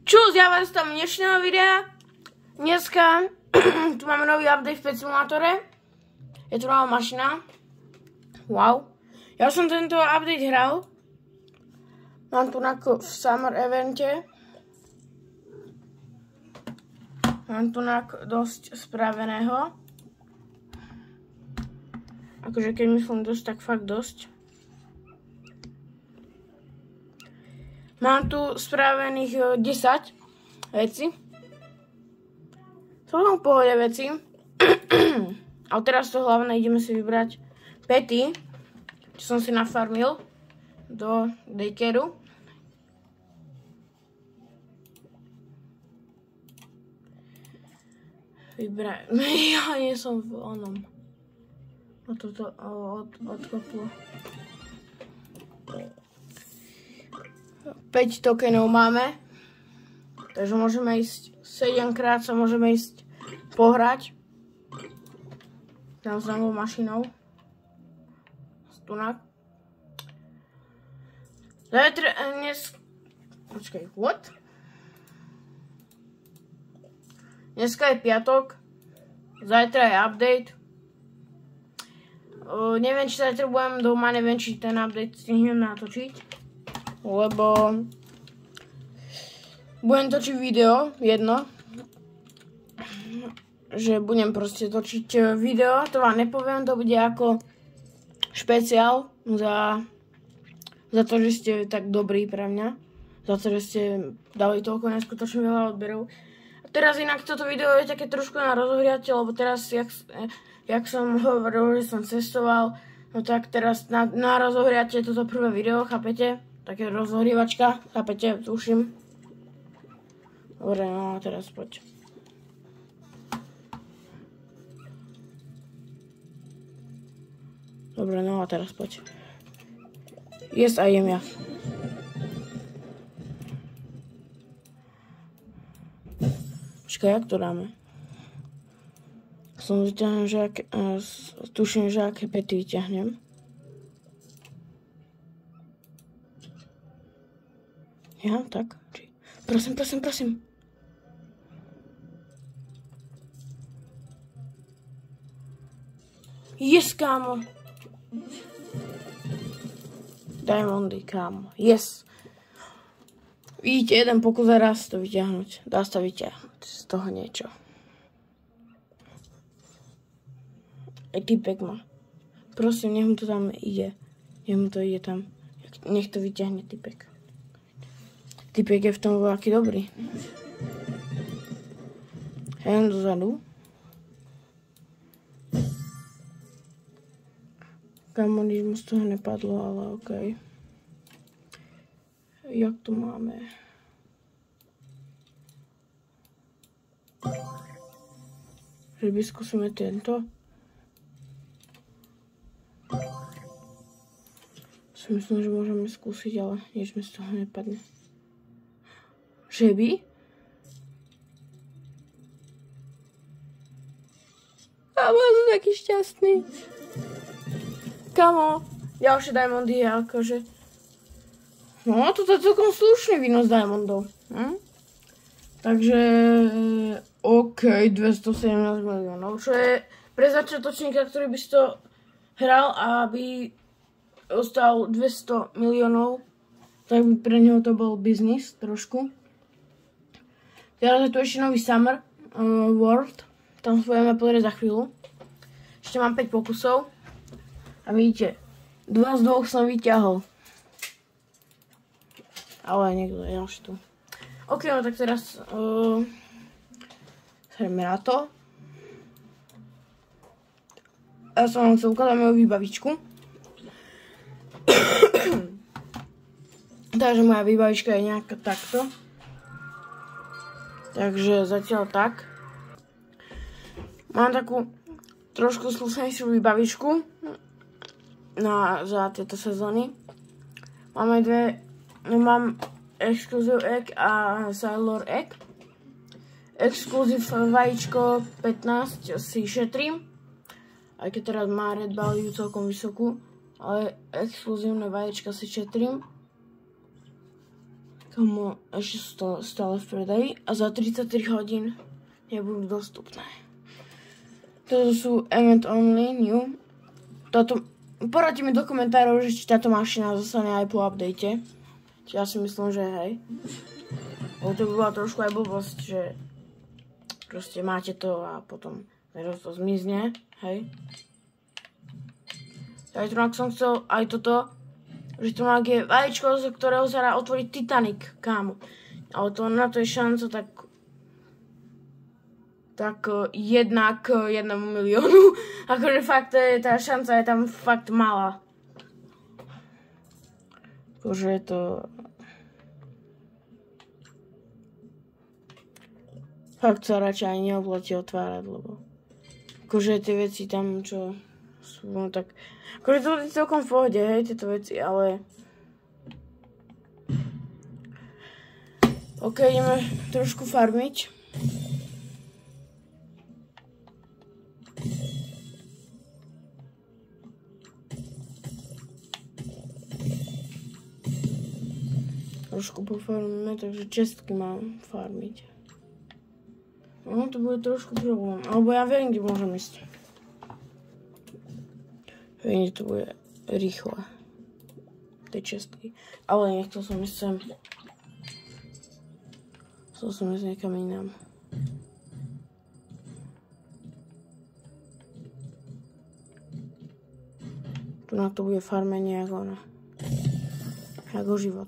Čus, ja vás tam dnešného videa. Dneska tu máme nový update v Pet Simulátore. Je tu nová mašina. Wow. Ja som tento update hral. Mám tu v Summer evente. Mám tu dosť spraveného. Akože keď myslím dosť, tak fakt dosť. Mám tu spravených 10 vecí. Sú tam v pohode veci. Ale teraz to hlavné, ideme si vybrať pety, čo som si nafarmil do daycareu. Vybrať. Ja nie som v onom. No toto odkoplo. 5 tokenov máme. Takže môžeme ísť 7 krát sa môžeme ísť pohrať. Tam s novou mašinou. Stunak. Zajtra počkaj, what? Dneska je piatok. Zajtra je update. Neviem, či zajtra budem doma, neviem, či ten update stihnem natočiť. Lebo budem točiť video, jedno. Že budem proste točiť video, to vám nepoviem, to bude ako špeciál za to, že ste tak dobrí pre mňa. Za to, že ste dali toľko neskutočne veľa odberov. A teraz inak toto video je také trošku na rozohriate, lebo teraz, jak som hovoril, že som cestoval, no tak teraz na rozohriate toto prvé video, chápete? Také rozohrievačka, chápete, tuším. Dobre, no a teraz poď. Dobre, no a teraz poď. Yes, a jem ja. Počkaj, jak to dáme? Som vyťahnem, že tuším, že aké pety vyťahnem. Ja, tak. Prosím. Yes, kámo. Diamondy, kámo. Yes. Vidíte, jeden pokus a raz to vyťahnuť. Dá sa vyťahnuť z toho niečo. Typek má. Prosím, nech mu to tam ide. Nech mu to ide tam. Nech to vyťahne typek. Typek je v tom veľký dobrý. Jen dozadu. Kamo, nič mu z toho nepadlo, ale okej. Jak to máme? Že by skúsime tento. Si myslím, že môžeme skúsiť, ale nič mi z toho nepadne. Že by? Kamo, ja som taký šťastný. Kamo, ďalšie diamondy je akože... No, toto je celkom slušný výnos diamondov. Takže... OK, 217 miliónov. Čo je pre začiatočníka, ktorý by si to hral, aby ostal 200 miliónov, tak pre neho to bol biznis trošku. Teraz je tu ešte nový Summer World. Tam sa budeme pozrieť za chvíľu. Ešte mám 5 pokusov. A vidíte, 2 z 2 som vyťahol. Ale niekto je ďalší tu. OK, no tak teraz sreme na to. Ja som vám chcel ukázať moju výbavičku. Takže moja výbavička je nejaká takto. Takže zatiaľ tak. Mám takú trošku slušnejšiu výbavičku za tieto sezóny. Mám Exclusive Egg a Sailor Egg. Exclusive vajíčko 15 si šetrím. Aj keď teraz má Red Value celkom vysokú. Ale exkluzívne vajíčka si šetrím. Komu ešte sú to stále v predaji a za 33 hodín nebudú dostupné. Toto sú event only, new. Poradte mi do komentárov, že či táto mašina zostane aj po update. Ja si myslím, že hej. Lebo to by bola trošku aj blbosť, že proste máte to a potom to zmizne, hej. Tak som chcel aj toto, že to má je vajíčko, z ktorého sa dá otvoriť Titanic, kámo. Ale to na to je šanca tak 1 k 1 miliónu. Akože fakt, tá šanca je tam fakt malá. Akože je to... Fakt sa radšej aj neoplatí otvárať, lebo... Akože tie veci tam, čo sú, no tak... Akože to je celkom v pohode, hej, tieto veci, ale... OK, ideme trošku farmiť. Trošku pofarmíme, takže čestky mám farmiť. No, to bude trošku problém. Alebo ja viem, kde môžem ísť. Viem, kde to bude rýchle. Tie čestky. Ale nechcel som ísť sem. Chcel som ísť niekam inám. Tu na to bude farmenie ako ona. Ako život.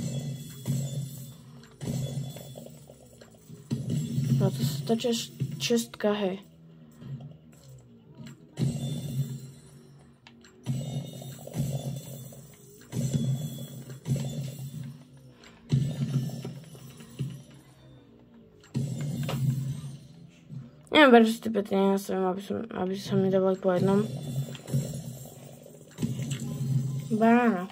No to tá čestka, hej. Neviem, prečo si tie pety nenastavím, aby sa mi dávali po jednom. Banána.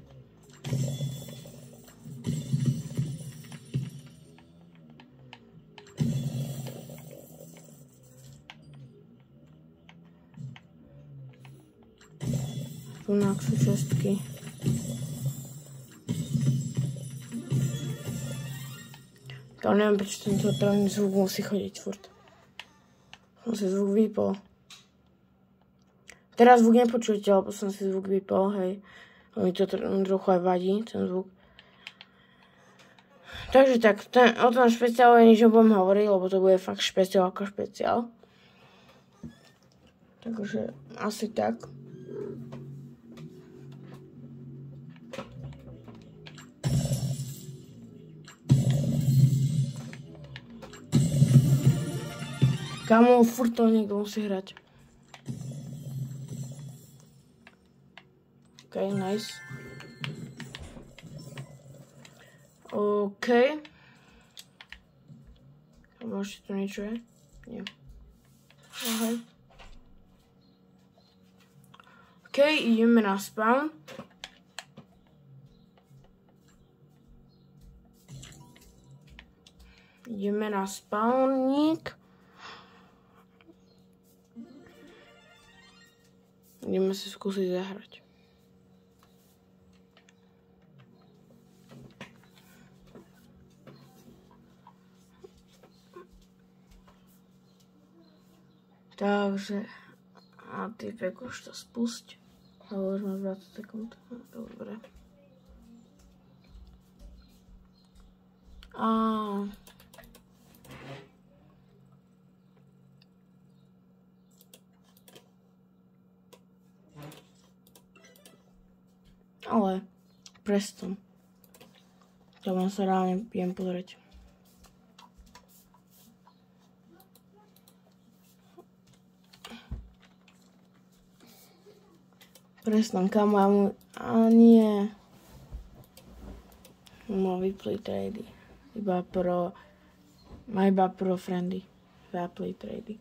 Tunak sú čestky. To neviem, prečo tento trojný zvuk musí chodiť furt. Som si zvuk vypol. Teraz zvuk nepočujete, lebo som si zvuk vypol, hej. Mi to trochu aj vadí, ten zvuk. Takže tak, o tom špeciálu nič nebudem hovoriť, lebo to bude fakt špeciál ako špeciál. Takže asi tak. Kamo, furt to niekto musí hrať. OK, nice. OK. Kamo, ešte tu niečo je? Nie. OK. OK, ideme na spawn. Ideme na spawník. Ideme si skúsiť zahrať. Takže, a typek už to spusť. Ale už mám 20 sekúnd. Dobre. Ale Preston. To vám sa reálne viem pozrieť. Preston, kamo, ja mu... A nie. Má vyplay trady. Iba pro friendy. Vyplay trady.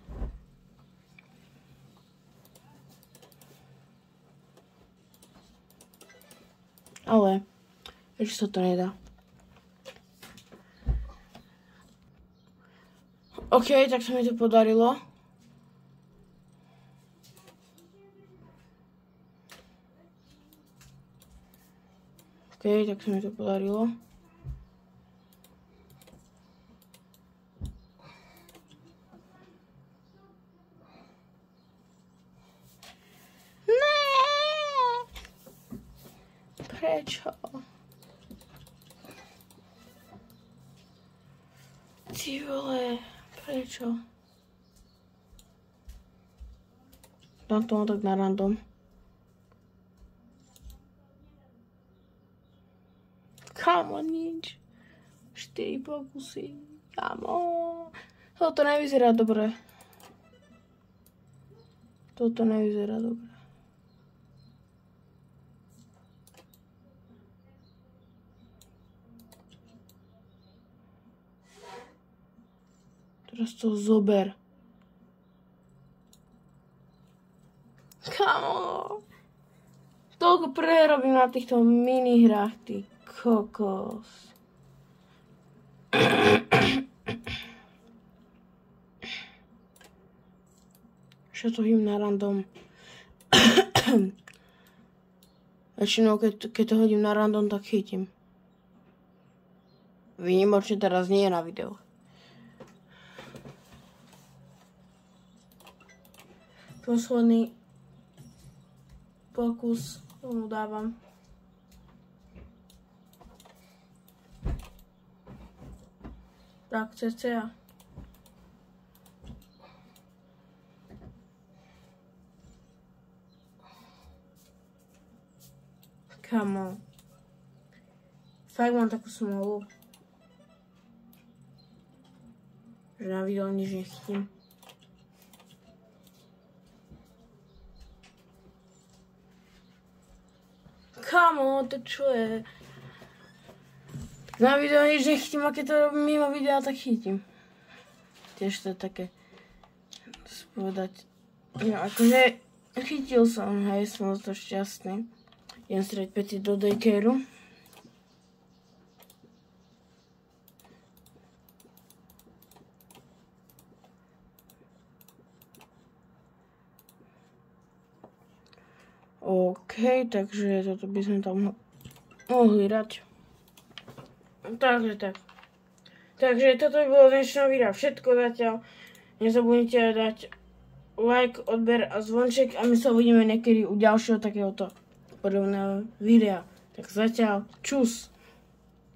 Ale ešte sa to nedá. OK, tak sa mi to podarilo. OK, tak sa mi to podarilo. Prečo? Ty vole, prečo? Dám to tak na random. Kámo, nič. 4 pokusy. Kámo. Toto nevyzerá dobre. Toto nevyzerá dobre. Teraz to zober. Kamo. Toľko prerobím na týchto minihrách, ty kokos. Čo to hodím na random? Väčšinou, keď to hodím na random, tak chytím. Výnimočne teraz nie je na videu. Posledný pokus tomu dávam. Tak, cca. Kamo. Fakt mám takú smolu, že na video nič nechytím. Kamo, to čo je? Na video nič nechytím, a keď to robím mimo videa, tak chytím. Tiež to je také, spovedať. No, akože chytil som, hej, som to šťastný. Idem strieť pety do daycareu. OK, takže toto by sme tam mohli dať. Takže tak. Takže toto by bolo dnešného videa všetko zatiaľ. Nezabudnite dať like, odber a zvonček a my sa uvidíme niekedy u ďalšieho takéhoto podobného videa. Tak zatiaľ, čus!